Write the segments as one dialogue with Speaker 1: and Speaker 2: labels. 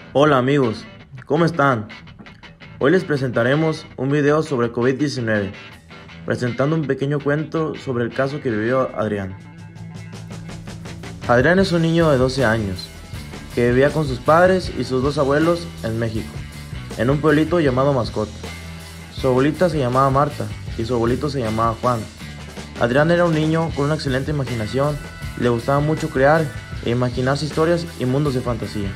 Speaker 1: Hola amigos, ¿cómo están? Hoy les presentaremos un video sobre COVID-19, presentando un pequeño cuento sobre el caso que vivió Adrián. Adrián es un niño de 12 años, que vivía con sus padres y sus dos abuelos en México, en un pueblito llamado Mascota. Su abuelita se llamaba Marta y su abuelito se llamaba Juan. Adrián era un niño con una excelente imaginación y le gustaba mucho crear e imaginarse historias y mundos de fantasía.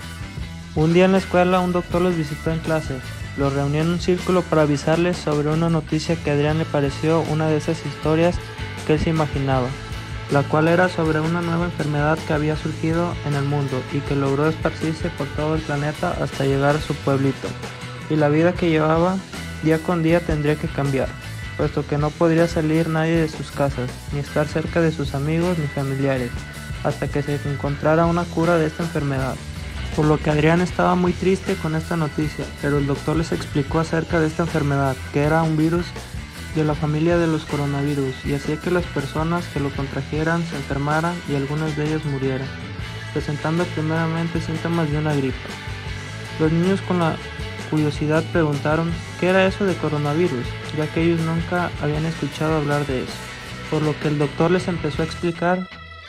Speaker 2: Un día en la escuela un doctor los visitó en clase. Los reunió en un círculo para avisarles sobre una noticia que a Adrián le pareció una de esas historias que él se imaginaba, la cual era sobre una nueva enfermedad que había surgido en el mundo y que logró esparcirse por todo el planeta hasta llegar a su pueblito. Y la vida que llevaba día con día tendría que cambiar, puesto que no podría salir nadie de sus casas, ni estar cerca de sus amigos ni familiares, hasta que se encontrara una cura de esta enfermedad. Por lo que Adrián estaba muy triste con esta noticia, pero el doctor les explicó acerca de esta enfermedad, que era un virus de la familia de los coronavirus y hacía que las personas que lo contrajeran se enfermaran y algunos de ellos murieran, presentando primeramente síntomas de una gripe. Los niños con la curiosidad preguntaron qué era eso de coronavirus, ya que ellos nunca habían escuchado hablar de eso, por lo que el doctor les empezó a explicar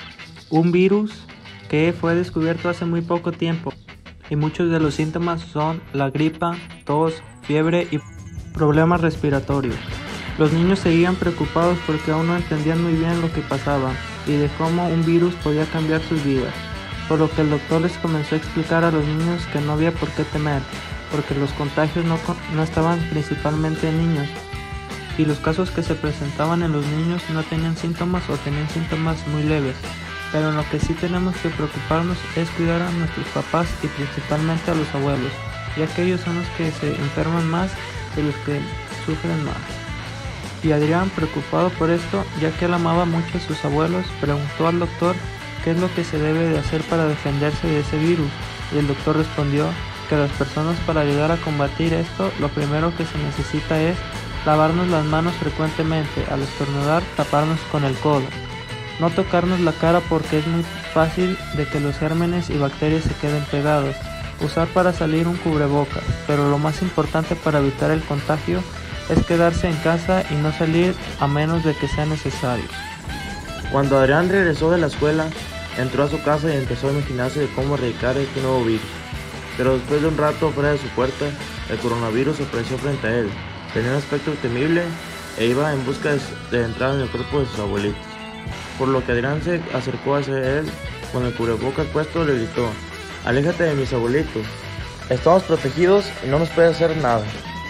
Speaker 2: un virus que fue descubierto hace muy poco tiempo y muchos de los síntomas son la gripa, tos, fiebre y problemas respiratorios. Los niños seguían preocupados porque aún no entendían muy bien lo que pasaba y de cómo un virus podía cambiar sus vidas, por lo que el doctor les comenzó a explicar a los niños que no había por qué temer, porque los contagios no estaban principalmente en niños y los casos que se presentaban en los niños no tenían síntomas o tenían síntomas muy leves. Pero en lo que sí tenemos que preocuparnos es cuidar a nuestros papás y principalmente a los abuelos, ya que ellos son los que se enferman más y los que sufren más. Y Adrián, preocupado por esto, ya que él amaba mucho a sus abuelos, preguntó al doctor qué es lo que se debe de hacer para defenderse de ese virus, y el doctor respondió que las personas, para ayudar a combatir esto, lo primero que se necesita es lavarnos las manos frecuentemente, al estornudar taparnos con el codo. No tocarnos la cara porque es muy fácil de que los gérmenes y bacterias se queden pegados. Usar para salir un cubrebocas, pero lo más importante para evitar el contagio es quedarse en casa y no salir a menos de que sea necesario.
Speaker 1: Cuando Adrián regresó de la escuela, entró a su casa y empezó a imaginarse de cómo erradicar este nuevo virus. Pero después de un rato fuera de su puerta, el coronavirus apareció frente a él. Tenía un aspecto temible e iba en busca de entrar en el cuerpo de sus abuelitos. Por lo que Adrián se acercó hacia él, con el cubrebocas puesto le gritó: "Aléjate de mis abuelitos, estamos protegidos y no nos puede hacer nada".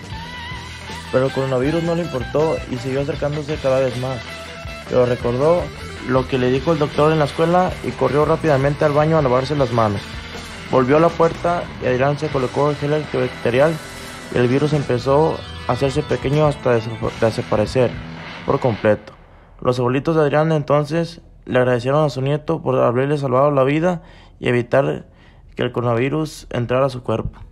Speaker 1: Pero el coronavirus no le importó y siguió acercándose cada vez más. Pero recordó lo que le dijo el doctor en la escuela y corrió rápidamente al baño a lavarse las manos. Volvió a la puerta y Adrián se colocó el gel antibacterial y el virus empezó a hacerse pequeño hasta desaparecer por completo. Los abuelitos de Adrián entonces le agradecieron a su nieto por haberle salvado la vida y evitar que el coronavirus entrara a su cuerpo.